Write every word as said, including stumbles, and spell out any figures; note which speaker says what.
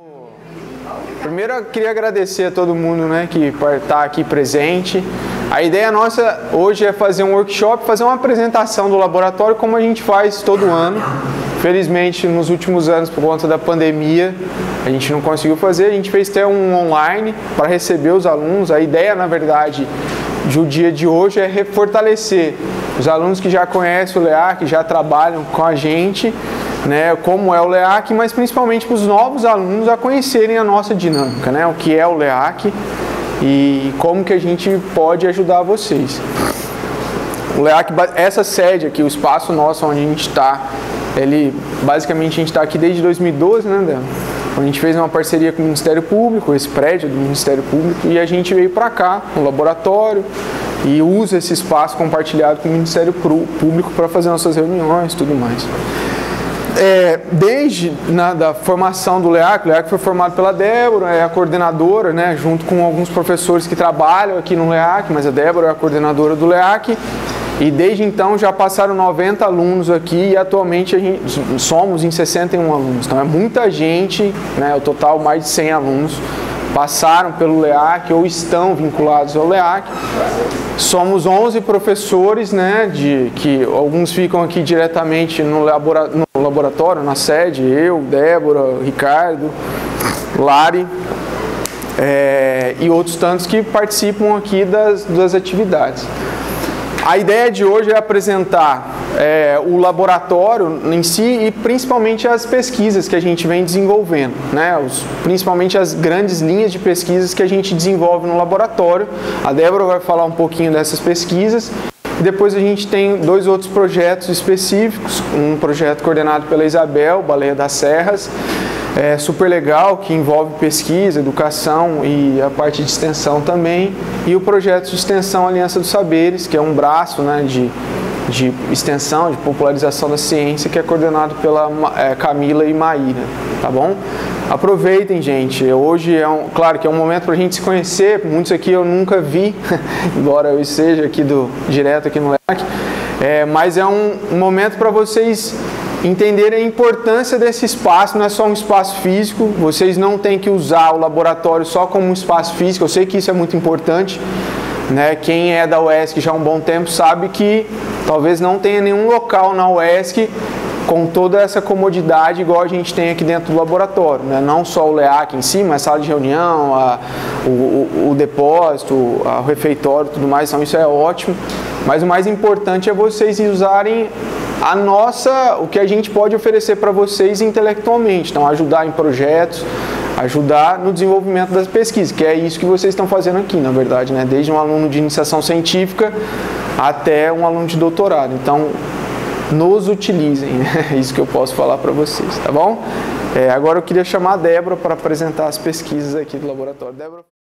Speaker 1: Primeiro eu queria agradecer a todo mundo, né, que está aqui presente. A ideia nossa hoje é fazer um workshop, fazer uma apresentação do laboratório como a gente faz todo ano. Felizmente, nos últimos anos, por conta da pandemia, a gente não conseguiu fazer. A gente fez até um online para receber os alunos. A ideia, na verdade, do dia de hoje é fortalecer os alunos que já conhecem o LEAC, que já trabalham com a gente, né, como é o LEAC, mas principalmente para os novos alunos a conhecerem a nossa dinâmica, né, o que é o LEAC e como que a gente pode ajudar vocês. O LEAC, essa sede aqui, o espaço nosso onde a gente está, ele, basicamente a gente está aqui desde dois mil e doze, né, Débora? A gente fez uma parceria com o Ministério Público, esse prédio do Ministério Público, e a gente veio para cá, no laboratório, e usa esse espaço compartilhado com o Ministério Público para fazer nossas reuniões e tudo mais. É, desde na, da formação do LEAC, o LEAC foi formado pela Débora, é a coordenadora, né, junto com alguns professores que trabalham aqui no LEAC, mas a Débora é a coordenadora do LEAC. E desde então já passaram noventa alunos aqui e atualmente a gente, somos em sessenta e um alunos. Então é muita gente, né, o total mais de cem alunos passaram pelo LEAC ou estão vinculados ao LEAC. Somos onze professores, né, de, que alguns ficam aqui diretamente no, labora, no laboratório, na sede, eu, Débora, Ricardo, Lari, é, e outros tantos que participam aqui das, das atividades. A ideia de hoje é apresentar é, o laboratório em si e principalmente as pesquisas que a gente vem desenvolvendo, né? Os, principalmente as grandes linhas de pesquisas que a gente desenvolve no laboratório. A Débora vai falar um pouquinho dessas pesquisas. Depois a gente tem dois outros projetos específicos, um projeto coordenado pela Isabel, Baleia das Serras, é super legal, que envolve pesquisa, educação e a parte de extensão também, e o projeto de extensão Aliança dos Saberes, que é um braço, né, de, de extensão, de popularização da ciência, que é coordenado pela é, Camila e Maíra, tá bom? Aproveitem, gente, hoje é um, claro que é um momento para a gente se conhecer, muitos aqui eu nunca vi, embora eu esteja aqui do, direto aqui no LEAC, é, mas é um, um momento para vocês entenderem a importância desse espaço. Não é só um espaço físico, vocês não têm que usar o laboratório só como um espaço físico, eu sei que isso é muito importante, né? Quem é da U E S C já há um bom tempo sabe que talvez não tenha nenhum local na U E S C com toda essa comodidade igual a gente tem aqui dentro do laboratório, né? Não só o LEAC em si, mas a sala de reunião, a, o, o, o depósito, o refeitório e tudo mais, então isso é ótimo, mas o mais importante é vocês usarem a nossa, o que a gente pode oferecer para vocês intelectualmente, então ajudar em projetos, ajudar no desenvolvimento das pesquisas, que é isso que vocês estão fazendo aqui, na verdade, né? Desde um aluno de iniciação científica até um aluno de doutorado. Então, nos utilizem, né? É isso que eu posso falar para vocês, tá bom? É, agora eu queria chamar a Débora para apresentar as pesquisas aqui do laboratório. Débora.